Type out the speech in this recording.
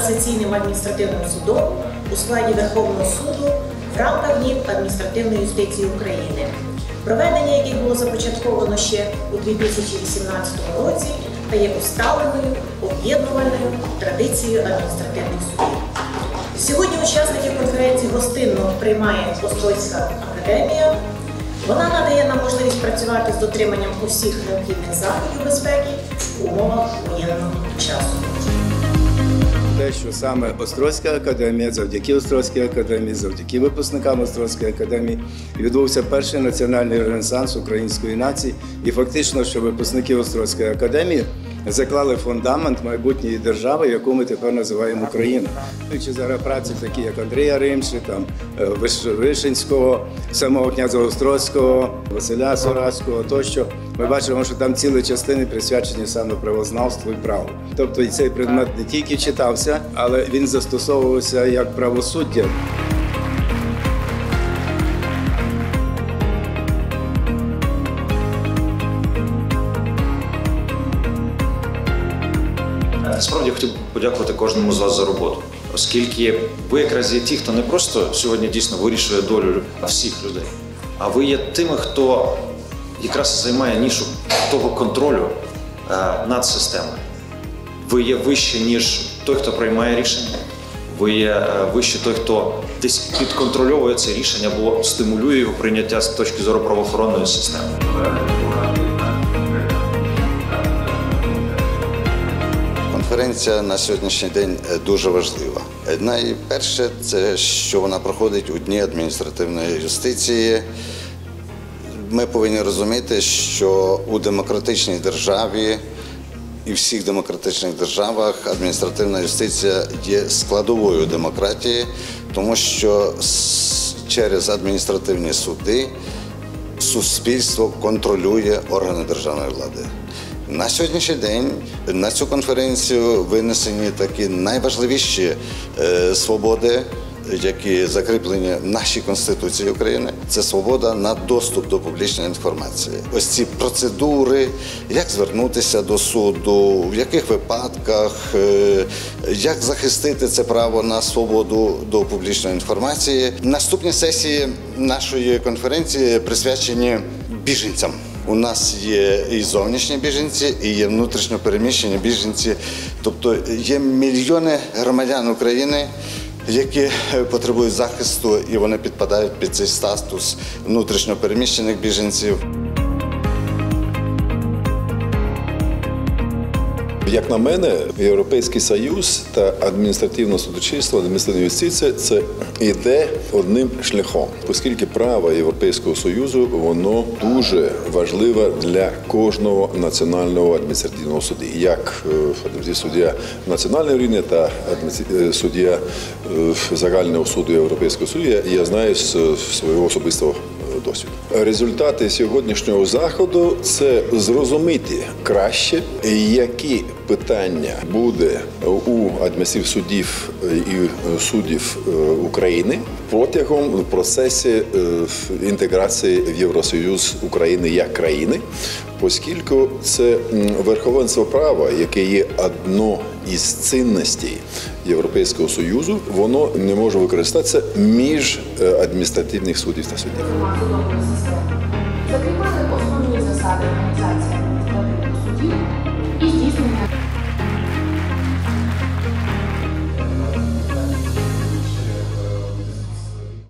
касаційним адміністративним судом у складі Верховного суду в рамках днів адміністративної юстиції України, проведення яких було започатковано ще у 2018 році та є усталеною, об'єднувальною традицією адміністративних судів. Сьогодні учасників конференції гостинно приймає Острозька академія. Вона надає нам можливість працювати з дотриманням усіх необхідних заходів безпеки в умовах воєнного часу. Те, що саме Острозька академія, завдяки Острозькій академії, завдяки випускникам Острозької академії відбувся перший національний ренесанс української нації. І фактично, що випускники Острозької академії заклали фундамент майбутньої держави, яку ми тепер називаємо Україна. Чи зараз праці такі, як Андрія Римши, Вишинського, самого князя Острозького, Василя Соратського тощо, ми бачимо, що там цілі частини присвячені саме правознавству і праву. Тобто і цей предмет не тільки читався, але він застосовувався як правосуддя. Насправді хотів подякувати кожному з вас за роботу, оскільки ви якраз є ті, хто не просто сьогодні дійсно вирішує долю всіх людей, а ви є тими, хто якраз займає нішу того контролю над системою. Ви є вище, ніж той, хто приймає рішення, ви є вище той, хто десь підконтрольовує це рішення або стимулює його прийняття з точки зору правоохоронної системи. Конференція на сьогоднішній день дуже важлива. Найперше, це що вона проходить у Дні адміністративної юстиції. Ми повинні розуміти, що у демократичній державі і всіх демократичних державах адміністративна юстиція є складовою демократії, тому що через адміністративні суди суспільство контролює органи державної влади. На сьогоднішній день на цю конференцію винесені такі найважливіші свободи, які закріплені в нашій Конституції України. Це свобода на доступ до публічної інформації. Ось ці процедури, як звернутися до суду, в яких випадках, як захистити це право на свободу до публічної інформації. Наступні сесії нашої конференції присвячені біженцям. У нас є і зовнішні біженці, і є внутрішньо переміщені біженці. Тобто є мільйони громадян України, які потребують захисту, і вони підпадають під цей статус внутрішньо переміщених біженців. Як на мене, Європейський Союз та адміністративне судочинство, адміністративна юстиція – це йде одним шляхом. Оскільки право Європейського Союзу, воно дуже важливе для кожного національного адміністративного суду. Як суддя національного рівня та суддя загального суду Європейського Союзу, я знаю з свого особистого досвіду. Результати сьогоднішнього заходу – це зрозуміти краще, які питання буде у адміністративних судів і суддів України протягом процесу інтеграції в Євросоюз України як країни, оскільки це верховенство права, яке є одно із цінностей Європейського Союзу, воно не може використатися між адміністративних судів та судів. Закріпили основні засади організації